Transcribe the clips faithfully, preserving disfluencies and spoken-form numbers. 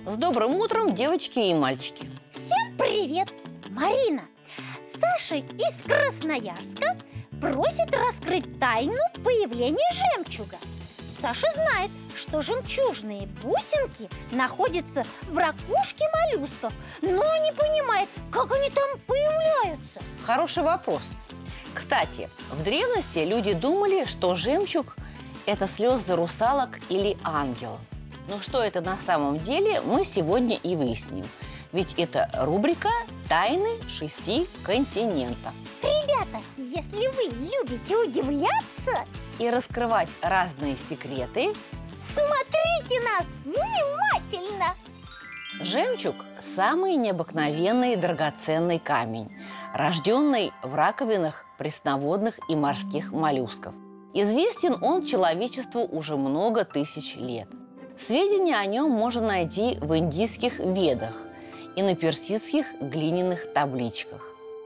С добрым утром, девочки и мальчики! Всем привет! Марина, Саша из Красноярска просит раскрыть тайну появления жемчуга. Саша знает, что жемчужные бусинки находятся в ракушке моллюсков, но не понимает, как они там появляются. Хороший вопрос. Кстати, в древности люди думали, что жемчуг – это слезы русалок или ангелов. Но что это на самом деле, мы сегодня и выясним. Ведь это рубрика «Тайны шести континентов». Ребята, если вы любите удивляться и раскрывать разные секреты, смотрите нас внимательно! Жемчуг – самый необыкновенный и драгоценный камень, рожденный в раковинах пресноводных и морских моллюсков. Известен он человечеству уже много тысяч лет. Сведения о нем можно найти в индийских ведах и на персидских глиняных табличках.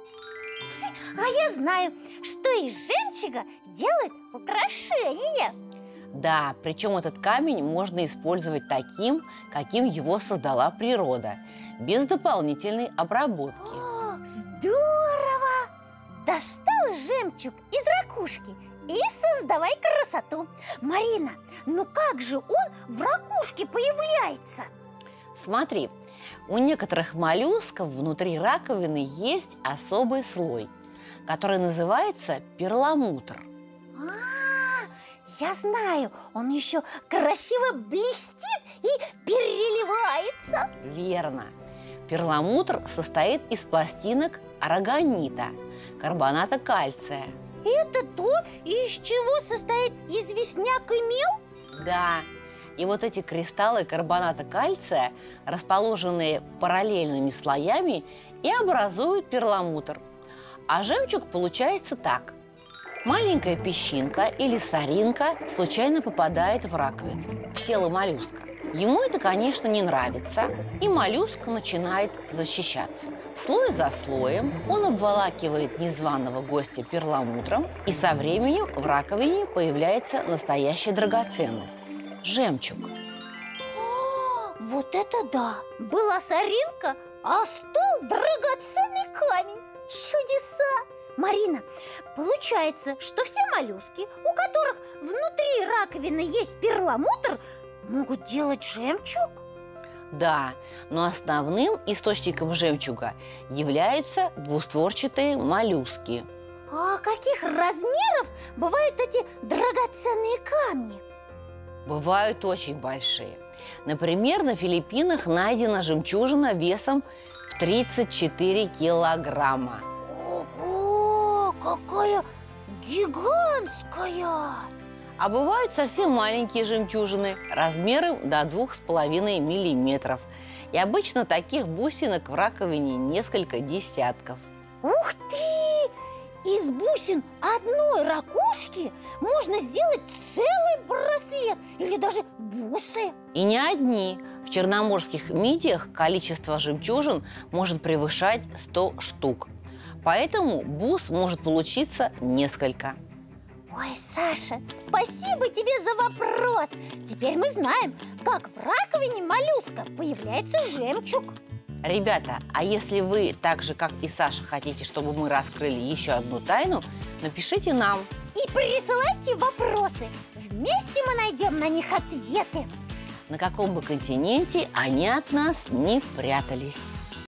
А я знаю, что из жемчуга делают украшения. Да, причем этот камень можно использовать таким, каким его создала природа, без дополнительной обработки. О, здорово! Достал жемчуг из ракушки и создавай красоту. Марина, ну как же он в ракушке появляется? Смотри, у некоторых моллюсков внутри раковины есть особый слой, который называется перламутр. А, я знаю, он еще красиво блестит и переливается. Верно. Перламутр состоит из пластинок арагонита, карбоната кальция. Это то, из чего состоит известняк и мел? Да. И вот эти кристаллы карбоната кальция, расположенные параллельными слоями, и образуют перламутр. А жемчуг получается так. Маленькая песчинка или соринка случайно попадает в раковину, в тело моллюска. Ему это, конечно, не нравится, и моллюск начинает защищаться. Слой за слоем он обволакивает незваного гостя перламутром, и со временем в раковине появляется настоящая драгоценность – жемчуг. О, вот это да! Была соринка, а стол – драгоценный камень. Чудеса! Марина, получается, что все моллюски, у которых внутри раковины есть перламутр, могут делать жемчуг? Да, но основным источником жемчуга являются двустворчатые моллюски. А каких размеров бывают эти драгоценные камни? Бывают очень большие. Например, на Филиппинах найдена жемчужина весом в тридцать четыре килограмма. Ого, какая гигантская! А бывают совсем маленькие жемчужины размером до двух с половиной миллиметров. И обычно таких бусинок в раковине несколько десятков. Ух ты! Из бусин одной ракушки можно сделать целый браслет или даже бусы. И не одни. В черноморских мидиях количество жемчужин может превышать сто штук. Поэтому бус может получиться несколько. Ой, Саша, спасибо тебе за вопрос. Теперь мы знаем, как в раковине моллюска появляется жемчуг. Ребята, а если вы так же, как и Саша, хотите, чтобы мы раскрыли еще одну тайну, напишите нам. И присылайте вопросы. Вместе мы найдем на них ответы. На каком бы континенте они от нас не прятались.